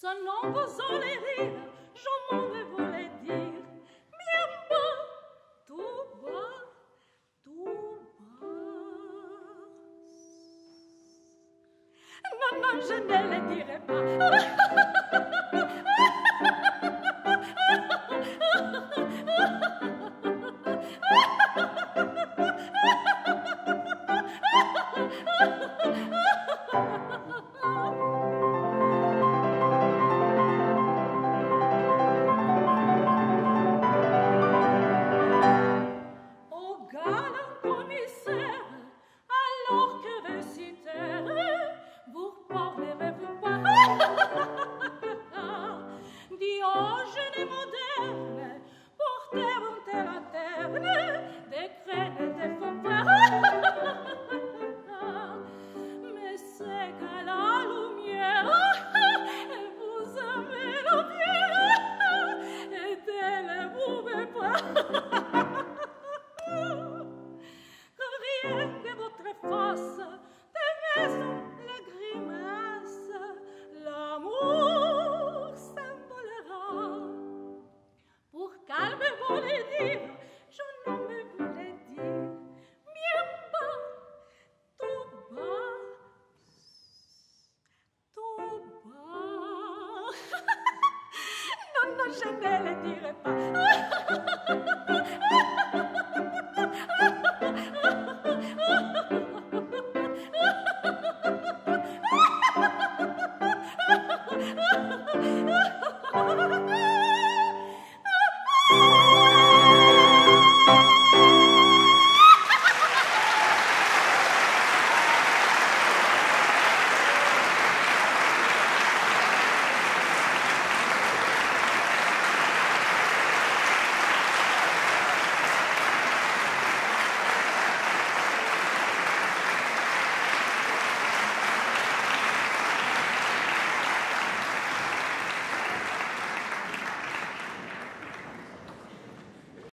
Ce nom vous allez rire, je m'en vais vous le dire. Bien bas, tout bas, tout bas. Non, non, je ne le dirai pas. Au galant commissaire, alors que récitaire, vous parlerez-vous pas Diogène moderne, porter un terre à terre, des crênes et des faux pas. Mais c'est qu'à la lumière, et vous aimez le bien, et tel vous me pas. Que rien que votre face, des maisons, les grimaces, l'amour s'envolera. Pour calmer vous les dire, je n'en vais vous les dire. Bien bas, tout bas, tout bas. Non, non, je ne le dirai pas.